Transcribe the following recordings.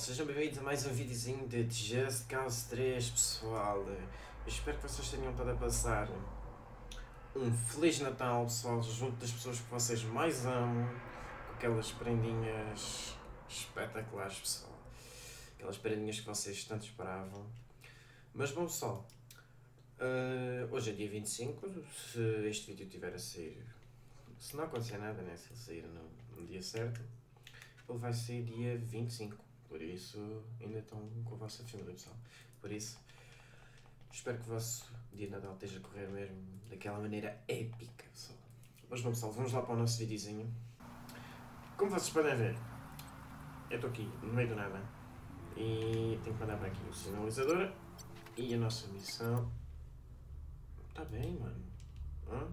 sejam bem-vindos a mais um videozinho de Just Cause 3, pessoal. Eu espero que vocês tenham estado a passar um Feliz Natal, pessoal, junto das pessoas que vocês mais amam, com aquelas prendinhas espetaculares, pessoal. Aquelas prendinhas que vocês tanto esperavam. Mas bom, pessoal, hoje é dia 25, se este vídeo estiver a sair, se não acontecer nada, né, se ele sair no dia certo, ele vai sair dia 25. Por isso, ainda estão com a vossa família, pessoal. Por isso, espero que o vosso dia de Natal esteja a correr mesmo daquela maneira épica, pessoal. Mas bom, pessoal, vamos lá para o nosso videozinho. Como vocês podem ver, eu estou aqui no meio do nada e tenho que mandar para aqui o sinalizador e a nossa missão. Está bem, mano.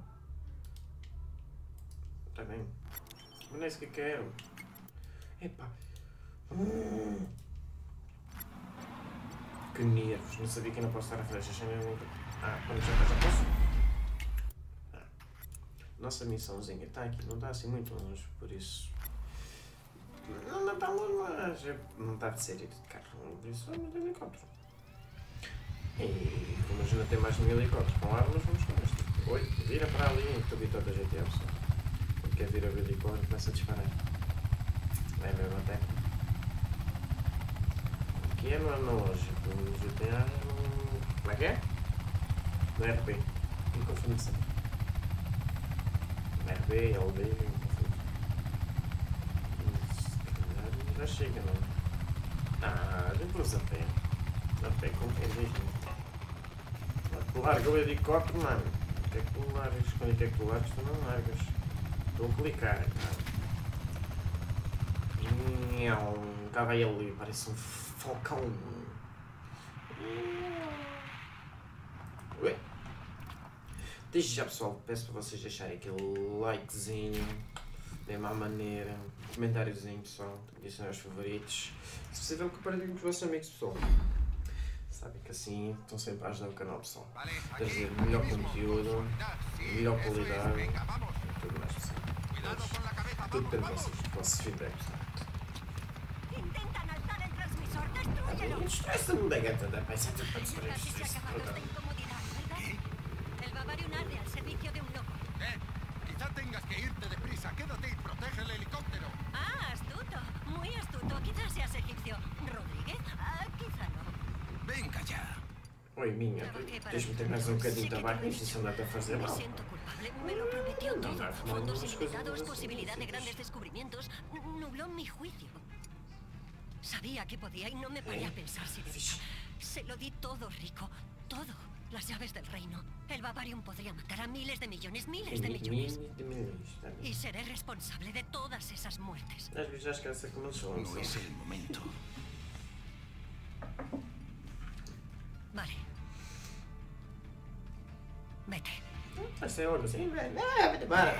Está bem. Mas não é isso que eu quero. Epá. Que nervos, não sabia que eu não posso estar a fazer esta cena. Quando já posso? Nossa missãozinha está aqui, não está assim muito longe, por isso. Não está longe, mas não está de série de carro, por isso não tem helicóptero. E como a gente tem mais de 1000 helicópteros com armas, vamos com este. Oi, vira para ali, estou habituado a GTA, pessoal. Quando quer vir a ver helicóptero, começa a disparar. É mesmo até. Aqui é no analógico, no GTA como é que é? No RB, não confundo sempre. RB, LB, não confundo. Se calhar já chega, não? Depois a pé. A pé com quem diz, não? Larga o helicóptero, mano. Até que tu largas, quando é que tu largas, tu não largas. Estou a clicar, Estava ele ali, parece um falcão. Ué? Desde já, pessoal, peço para vocês deixarem aquele likezinho, bem má maneira, comentáriozinho, pessoal, adicionar os favoritos. Se possível, compartilhem com os vossos amigos, pessoal. Sabem que assim estão sempre a ajudar o canal, pessoal. Trazer melhor conteúdo, melhor qualidade, tudo mais, pessoal. Mas, tudo para vocês, o vosso feedback, pessoal. Estresa-me da gata da peça de para ¿Qué? El Bavarium arde al servicio de un loco. Quizá tengas que irte deprisa. Quédate y protege el helicóptero. Ah, astuto. Muy astuto. Quizás seas egipcio. ¿Rodríguez? Quizá no. Venga ya. Oi, minha, deixa-me ter mais um bocadinho de tabaco, isto se andar a fazer Me mal. siento culpable. Me lo prometió No, todo. no, Fondos no, ilimitados, no, posibilidad de no, grandes descubrimientos. Nubló mi juicio. Sabía que podía y no me paré a pensar si debía. Se lo di todo, Rico. Todo. Las llaves del reino. El Bavarium podría matar a miles de millones. Y seré responsable de todas esas muertes. Às vezes já esquece como eles são. No es el momento. Vale. Vete. Esta é hora, sim. Vete embora.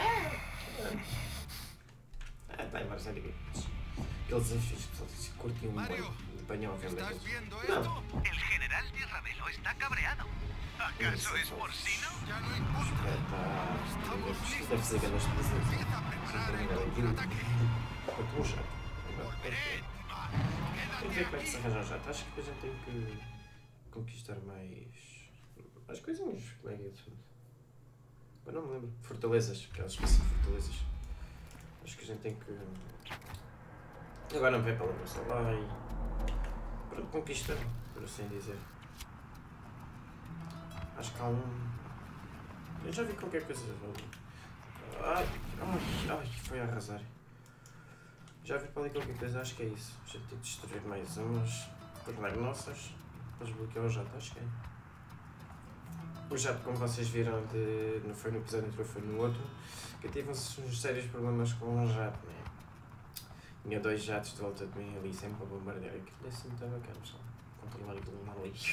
Está embora, sério. Aqueles desafios, pessoal, se curtiam um bem de panhão, ¿Estás viendo não. esto? El general de Ravelo está cabreado. ¿Acaso es porcino? Ya no importa. Estamos Deve listos. ser aquelas coisas. Empieza a preparar el contraataque. Puxa. Volveré. Tem que ver como é que se arranja um jato. Acho que a gente tem que conquistar mais coisinhas. Como é que é isso? Mas não me lembro. Fortalezas. Aquelas espécies de fortalezas. Acho que a gente tem que. Agora não vem para lembrar só lá e. Para conquistar, por assim dizer. Acho que há um. Eu já vi qualquer coisa. Ai, foi a arrasar. Já vi para ali qualquer coisa, acho que é isso. Já tenho de destruir mais umas. Tornar nossas. Para desbloquear o jato, acho que é. O jato, como vocês viram, não foi no episódio anterior, foi no outro, que eu tive uns sérios problemas com o jato, né? Tinha 2 jatos de volta de mim ali, sempre a bombardear. Aquilo assim muito bacana, pessoal. Controlar aquilo mal ali.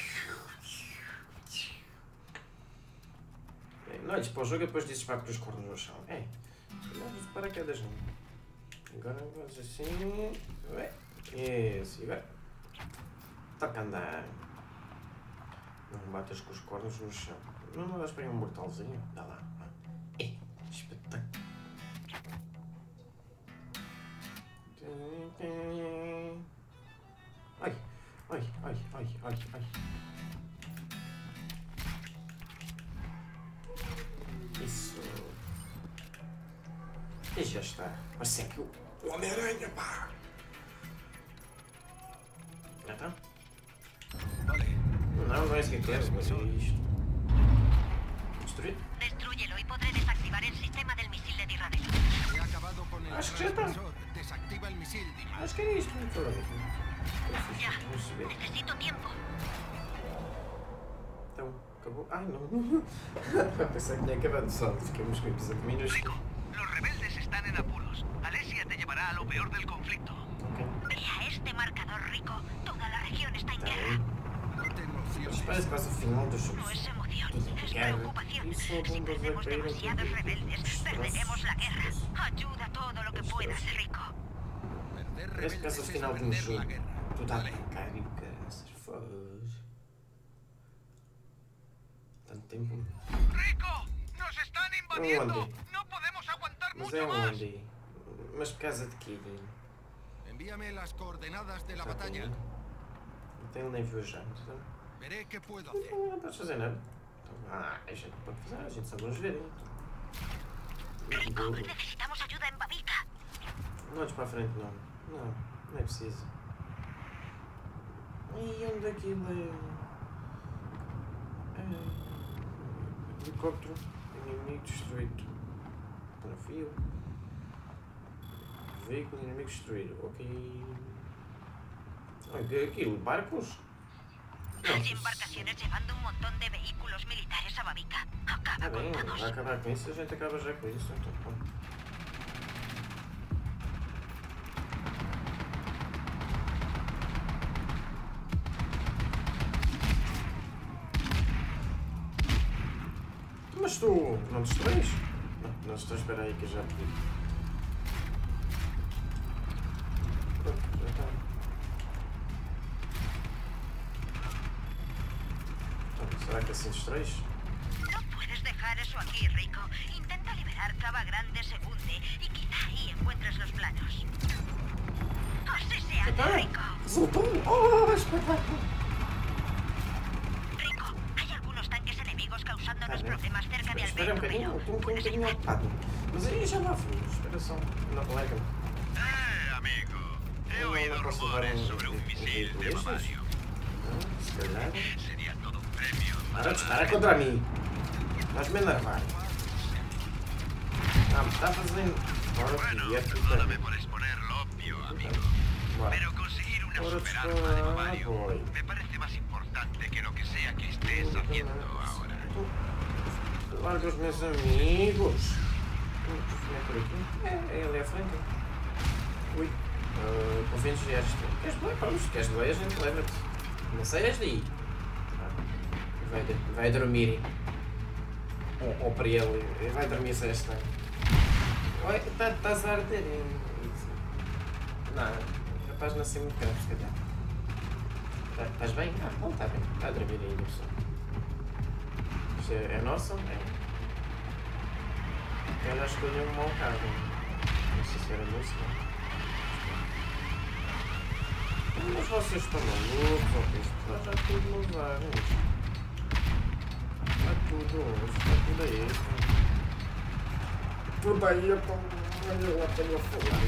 Não olhes para o jogo e depois dizes para pôr os cornos no chão. Não vou paraquedas não. Agora vamos assim. Isso, e agora. Toca andar. Não batas com os cornos no chão. Não dás para aí um mortalzinho? Dá lá. Espetáculo. Ai, ai, ai, ai. Isso. E já está. Mas sempre o Homem-Aranha, pá! Já está? Vale. Não é isso que quero, mas é isto. Destruir? Destrúyelo y podré desactivar el sistema del misil de Tirradelo. He acabado con el Acho que já está. transmisor. Desactiva el misil, Dima. Acho que era isto. Não foi Ya. Vamos ver. Necesito tiempo. Então, acabou. Ai, não. Pensei que tinha acabado só. Ficamos com o episódio minúsculo. Rico, los rebeldes están en apuros. Alesia te llevará a lo peor del conflicto. Ok. Vea este marcador, Rico. Toda la región está en Está guerra. bem. No te Mas emociones. parece quase o final dos No jogos. es emoción, Tudo em es guerra. preocupación. E só Si bombas a perdemos cair demasiados rebeldes, perderemos la guerra. Ayuda todo lo que puedas, Rico. Perder Parece que rebeldes o es final de um perder la jogo. guerra. Tudo a Vale. brincar e o caraças. Foda-se. Tanto tempo. ¡Rico! ¡Nos están invadiendo! ¿Dónde? ¡No podemos aguantar Mas mucho é más! onde? Mas por causa de quê? Envíame las coordenadas de la Já batalla. tenho. Então ele nem viu já. Então, Veré qué puedo hacer. não podes fazer nada. Então, a gente pode fazer, a gente só vamos ver. Rico, necesitamos ayuda en Babica. Não andes para a frente, não. Não, não é preciso. E onde aquilo é? Helicóptero. Inimigo destruído. Navio. Veículo inimigo destruído. Ok. Olha, aquilo, barcos? Hay embarcaciones llevando un montón de vehículos militares a Babica. Acaba Tá bem, con todos. vai acabar com isso, a gente acaba já com isso. Então, pronto. Mas tu não destróis? Não destróis, espera aí que eu já pedi. Pronto, já está. Então, será que assim destróis? No puedes dejar eso aquí, Rico. Intenta liberar Cava Grande Segunde y quizá ahí encuentres los planos. Así se hace, Rico. Resultou! Oh, espetáculo! Rico, hay algunos tanques enemigos causándonos Tá bem. problemas cerca de Espera um Alberto, bocadinho, pero estou um puedes bocadinho ayudar. ocupado. Mas aí já lá fui, espera só. Não colega. Amigo. He No, oído no posso levar rumores um- sobre un um misil veículo de destes? Bavario. Se calhar. Sería todo un premio. Para de estar contra mim. Estás-me a enervar. Ah, me está fazendo. Ora, Bueno, que é perdóname por exponer lo obvio, amigo. Bora. Pero conseguir una Ahora superarma de Bavario voy. me parece más importante que lo que sea que estés haciendo ahora. Larga os meus amigos. Não é por aqui? É ali à frente. Ui. Conventes este. Queres boia? Vamos, queres boia? A gente leva-te. Não saias daí. Vai dormir. Ou para ele. Vai dormir sexta. Oi, estás a arder. Não, capaz de não ser muito grave, se calhar. Estás bem? Ah, não está bem. Está a dormir ainda, pessoal. Isto é nossa? É. Eu já escolhi um mau carro. Não sei se era música. Mas vocês estão malucos, ou que isto está já tudo no lugar. Está tudo aí. Tudo aí, olha lá para eu falar.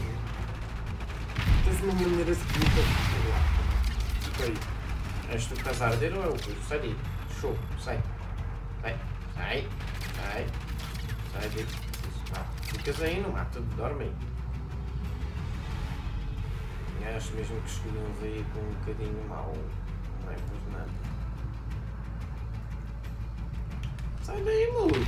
Tens uma maneira de fica aí. És tu que estás a arder ou é o coisa? Sai daí. Show, sai. Sai. Sai daí. Ficas aí no mato, dorme aí. Acho mesmo que escolhi um veículo um bocadinho mau. Não é por nada. Sai daí, maluco.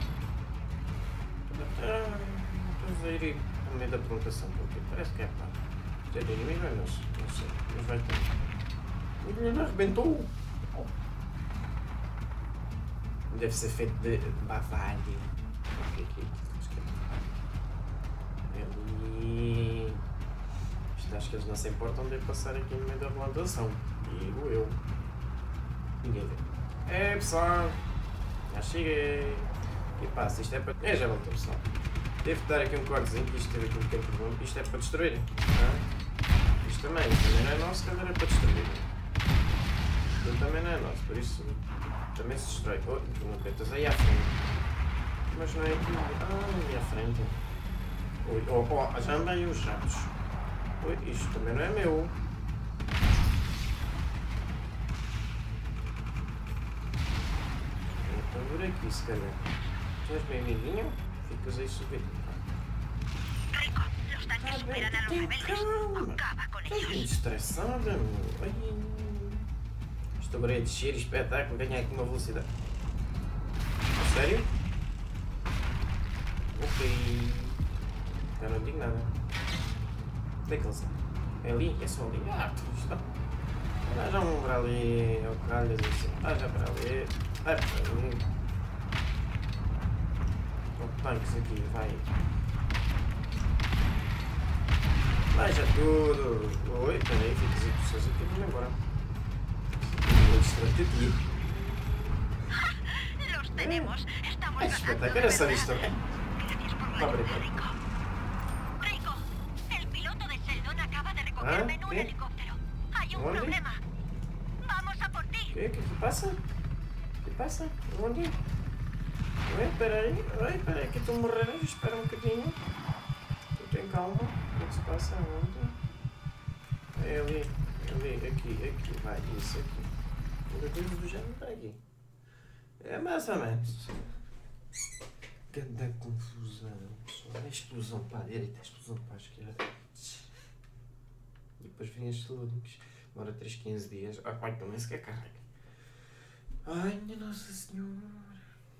Estás a ir no meio da plantação, porque parece que é pá. Isto é de inimigo, não sei. Mas vai ter. O menino arrebentou. Deve ser feito de Bavária. O que é que é? Ali. Acho que eles não se importam de passar aqui no meio da plantação. Digo eu. Ninguém vê. É pessoal. Já cheguei. E passa, isto é para. Já voltou pessoal. Devo dar aqui um cortezinho, que isto teve aqui um pequeno problema. Isto é para destruir. Isto também não é nosso, cada é para destruir. aquilo também não é nosso, por isso também se destrói. Oh, tu não tentas aí à frente. Mas não é aqui. Ah, ali à frente. Ui, oh, já andei os jatos. Ui, isto também não é meu. Então por aqui, se calhar. Tu és meu amiguinho? Ficas aí subindo. Rico, los tanques superan a los rebeldes. Acaba con Estás ellos. muito estressada, meu. Ai. Isto agora é descer e espetáculo, ganhar aqui uma velocidade. A sério? Ok. Já não digo nada. Onde é que ele está? É ali? É só ali? Ah, tu está. Ah, já vamos para ali. É o caralho assim. Ah, já para ali. Ah, para ali. Oh, tanques aqui, vai. Vai já tudo. Oi, peraí, fica as pessoas aqui, vamos embora. Vou distrair aqui. Los tenemos. Estamos É ganando. espetáculo, era só isto. Gracias por la Está ayuda, bem. Rico. Rico, el piloto de Sheldon acaba de recogerme en un ¿Qué? helicóptero. Hay un ¿Dónde? problema. Vamos a por ti. O que passa? O que passa? Onde? Oi, peraí, que estou a morrer. Espera um bocadinho. Tu tem calma. O que se passa? Onde? É ali, aqui, vai, isso aqui. Ainda coisa do género para aqui. É mais ou menos. Grande confusão, pessoal. É explosão para a direita, é explosão para a esquerda. E depois vem as loadings. Demora 3, 15 dias. Ai, então nem sequer carrega. Ai, minha Nossa Senhora.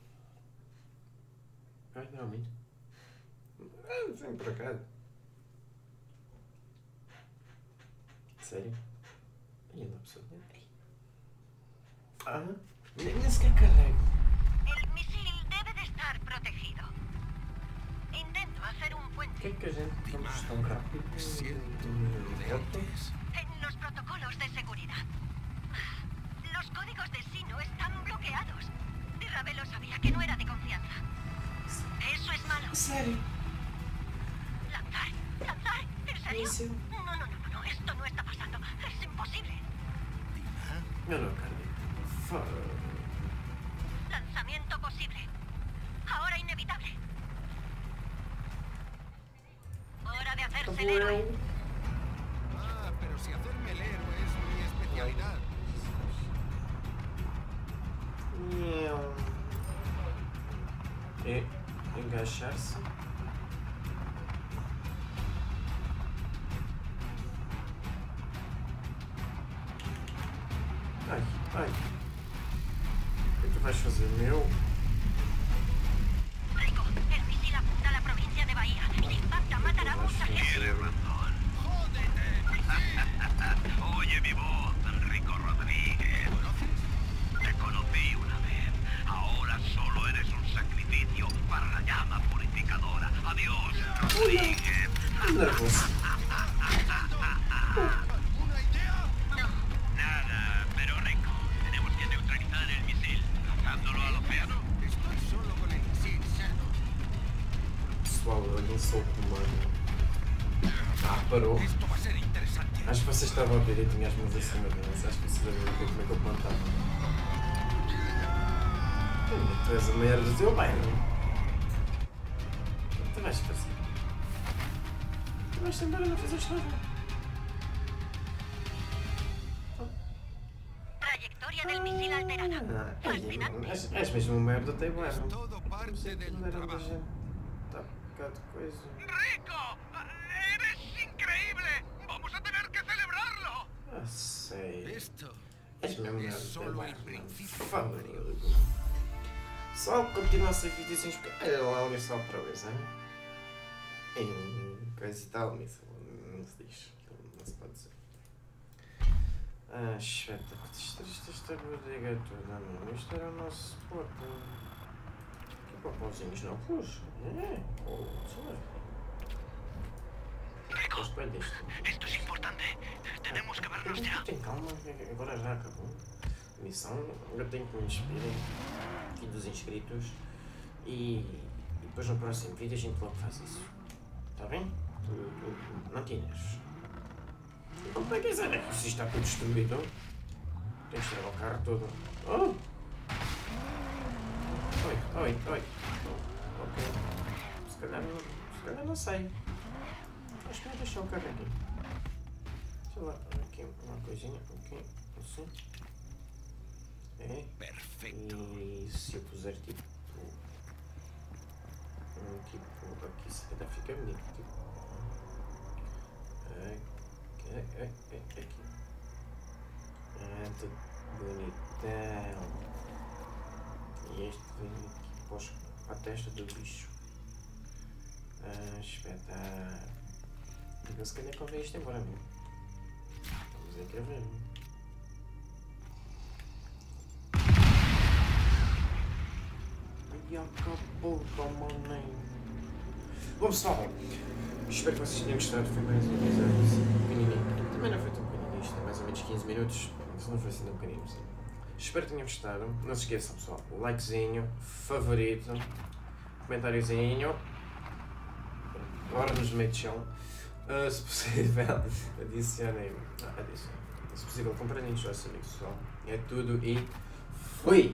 Ai, realmente. Ah, vem por acaso. Sério? Ai, anda a pessoa. Ah, nem sequer carrega. El misil debe de estar protegido. Intento hacer un Por puente. que é que a gente estamos tão rápido? En los protocolos de seguridad. Los códigos de Sino están bloqueados. Ravelo sabía que no era de confianza. Eso es malo. Sério? Lanzar, ¿en serio? Isso. No, esto no está pasando. Es imposible. Eu não acredito. Lanzamiento posible. Ahora inevitable. Hora de hacerse el héroe. Ah, pero si hacerme el héroe es mi especialidad. É engaixar-se. Ai. O que tu vais fazer, meu? Rico, el misil apunta a la provincia de Bahía. Si impacta, matará a mucha gente. Tiene razón. Oye mi voz, Enrico Rodríguez. Te conocí una vez. Ahora solo eres un sacrificio para la llama purificadora. Adiós, Rodríguez. Nervoso. ¿Una idea? Nada, pero Rico, tenemos que neutralizar el misil. Lanzándolo al océano. Estoy solo con el misil, Sheldon. Pessoal, olhem só o comando. Parou. Esto va a ser interesante. Acho que vocês estavam a ver, eu tinha as mãos acima deles. Acho que vocês devem ver como é que eu comando estava. Tu és a mulher do teu bairro. Tu vais fazer. Tu vais embora e não fazes nada. Trayectoria del misil alterada. Fascinante. És mesmo uma mulher do teu bairro. Todo parte del trabajo. Tá bocado de coisa. ¡Rico! ¡Eres increíble! ¡Vamos a tener que celebrarlo! Ah, sei. Esto És mesmo mulher es do teu solo el bairro. principio. Fala, só continua a ser videozinhos porque olha lá alguém só para hoje, hein? Em coisa e tal, mas não se diz, não se pode dizer. Ah, chata, que triste esta bodega toda, mano. Isto era o nosso suporte. Que papãozinhos não puxa. É, Rico, Gosto bem disto. esto es importante. Tenemos que vernos ya. Tem calma, agora já acabou a missão. Agora tenho que me despedir aqui dos inscritos e depois no próximo vídeo a gente logo faz isso. Está bem? Tu não tinhas. Como é que é que isto está tudo destruído? Tem que estragar o carro todo. Oh! Oi. Ok. Se calhar não sei. Acho que vou deixar o carro aqui. Sei lá, aqui uma coisinha. Ok, assim. É. Perfecto. E se eu puser tipo. Aqui se calhar fica bonito. Tipo. Aqui. Tudo bonitão. E este vem aqui para a testa do bicho. Espetáculo. Então se calhar convém isto embora mesmo. Vamos aqui a ver. E acabou com a maninha. Bom pessoal, espero que vocês tenham gostado. Foi mais um episódio pequenininho. Também não foi tão pequenininho, isto é mais ou menos 15 minutos. Mas não foi assim tão pequenino. Sim. Espero que tenham gostado. Não se esqueçam pessoal, likezinho, favorito, comentáriozinho. Agora nos meio de chão. Se possível, adicionem. Se possível, compartilhem os vossos amigos pessoal. É tudo e fui!